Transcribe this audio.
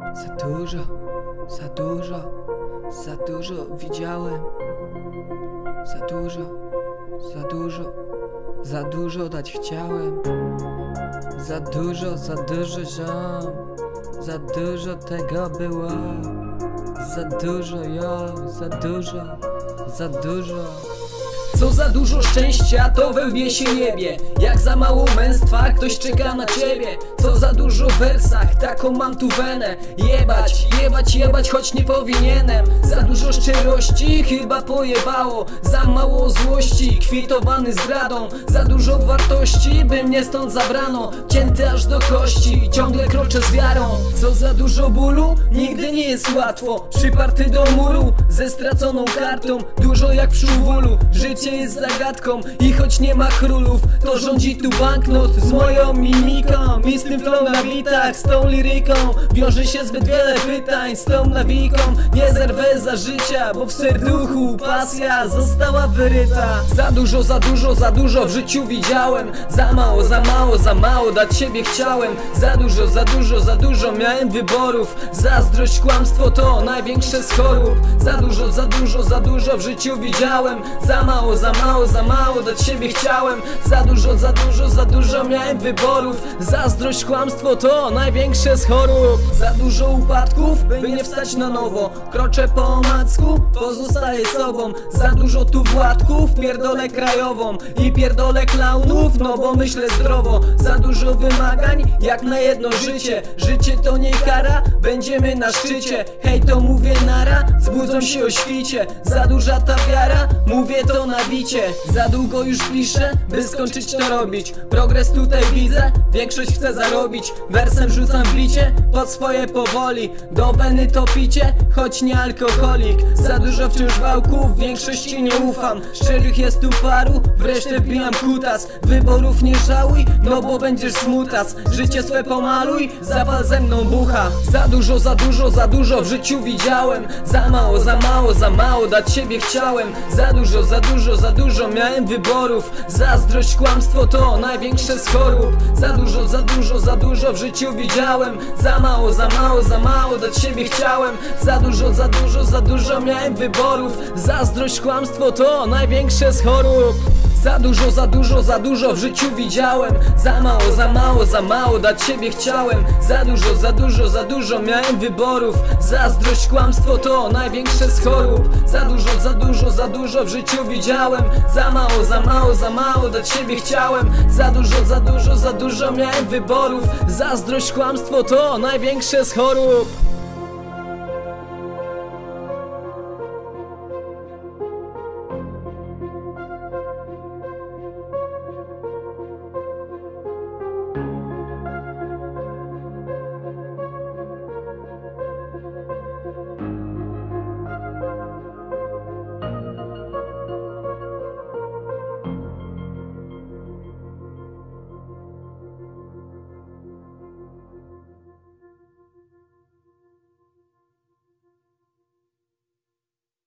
Za dużo, za dużo, za dużo widziałem. Za dużo, za dużo, za dużo dać chciałem. Za dużo ziom, za dużo tego było. Za dużo za dużo, za dużo. Co za dużo szczęścia, to we łbie się jebie. Jak za mało męstwa, ktoś czeka na ciebie. Co za dużo w wersach, taką mam tu wenę. Jebać, jebać, jebać, choć nie powinienem. Za dużo szczerości, chyba pojebało. Za mało złości, kwitowany zdradą. Za dużo wartości, by mnie stąd zabrano. Cięty aż do kości, ciągle kroczę z wiarą. Co za dużo bólu, nigdy nie jest łatwo. Przyparty do muru, ze straconą kartą. Dużo jak przy wólu, życie jest zagadką i choć nie ma królów, to rządzi tu banknot z moją mimiką i z tym flow na bitach, z tą liryką wiąże się zbyt wiele pytań, z tą nawiką nie zerwę za życia, bo w serduchu pasja została wyryta. Za dużo, za dużo, za dużo w życiu widziałem. Za mało, za mało, za mało dać siebie chciałem. Za dużo, za dużo, za dużo miałem wyborów. Zazdrość, kłamstwo to największe z chorób. Za dużo, za dużo, za dużo w życiu widziałem. Za mało, za mało, za mało dać siebie chciałem. Za dużo, za dużo, za dużo miałem wyborów. Zazdrość, kłamstwo to największe z chorób. Za dużo upadków, by nie wstać na nowo. Kroczę po omacku, pozostaję sobą. Za dużo tu władków, pierdolę krajową i pierdolę klaunów, no bo myślę zdrowo. Za dużo wymagań, jak na jedno życie. Życie to nie kara, będziemy na szczycie. Hej, to mówię nara, zbudzą się o świcie. Za duża ta wiara, mówię to na bicie. Za długo już piszę, by skończyć to robić. Progres tutaj widzę, większość chce zarobić. Wersem rzucam w bicie, pod swoje powoli. Do weny to picie, choć nie alkoholik. Za dużo wciąż wałków, większości nie ufam. Szczerych jest tu paru, wreszcie wbijam kutas. Wyborów nie żałuj, no bo będziesz smutas. Życie swe pomaluj, zapal ze mną bucha. Za dużo, za dużo, za dużo w życiu widziałem. Za mało, za mało, za mało dać siebie chciałem. Za dużo, za dużo, za dużo miałem wyborów. Zazdrość, kłamstwo to największe z chorób. Za dużo, za dużo, za dużo w życiu widziałem. Za mało, za mało, za mało dać siebie chciałem. Za dużo, za dużo, za dużo miałem wyborów. Zazdrość, kłamstwo to największe z chorób. Za dużo, za dużo, za dużo w życiu widziałem. Za mało, za mało, za mało dać siebie chciałem. Za dużo, za dużo, za dużo miałem wyborów. Zazdrość, kłamstwo to największe z chorób. Za dużo, za dużo, za dużo w życiu widziałem. Za mało, za mało, za mało dać siebie chciałem. Za dużo, za dużo, za dużo miałem wyborów. Zazdrość, kłamstwo to największe z chorób.